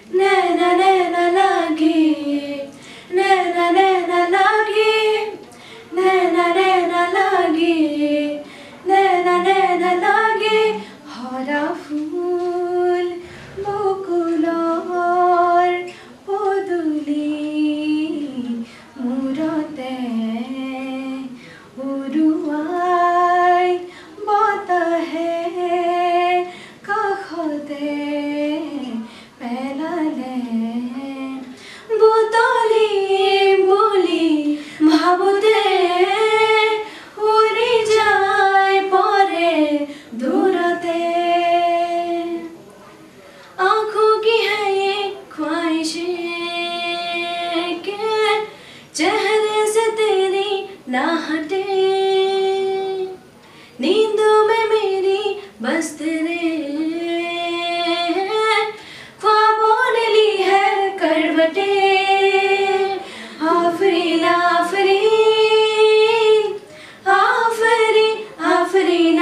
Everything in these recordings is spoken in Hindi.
नैना नैना लागे, नैना नैना लागे, नैना नैना लागे, नैना नैना लागे। हरा फूल बकुलार पदुली मुरते उरुवाई बताहे काखते पेलाले बुतली बोली भाबुते उड़ी जाए परे दूरते। आँखों की है ये ख्वाहिशें के चेहरे से तेरी ना हटे, नींदों में मेरी बस तेरे ख्वाबों ने ली है करवटे। आफरीन आफरीन आफरीन आफरीन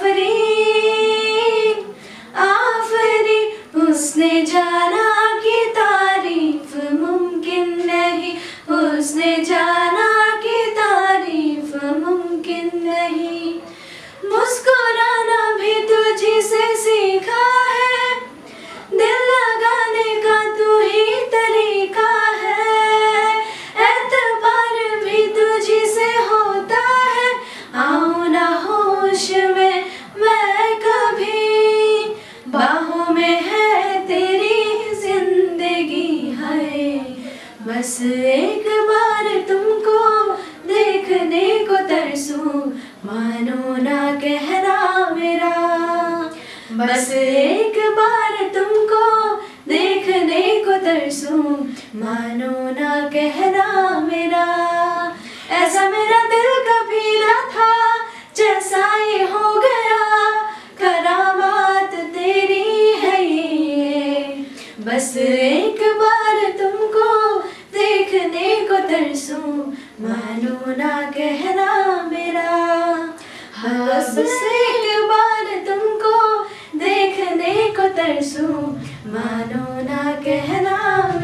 आफरीन आफरीन, उसने जाना कि तारीफ मुमकिन नहीं, उसने जाना कि तारीफ मुमकिन नहीं। मुस्कुराना भी तुझी से सीखा है, दिल लगाने का तू ही तरीका है, एतबार भी तुझी से होता है। आऊं ना होश में मैं कभी, बाहों में है तेरी जिंदगी है। बस एक बार तुमको देखने को तरसूं, मानो ना कहना मेरा। बस एक बार तुमको देखने को तरसूं, मानो ना कहना मेरा। ऐसा मेरा दिल कभी ना था, जैसा ये हो गया, करामात तेरी है ये। बस एक बार तुमको देखने को तरसूं, मानो ना कहना मेरा। बस एक बार तुमको देखने को तरसूं, मानो ना कहना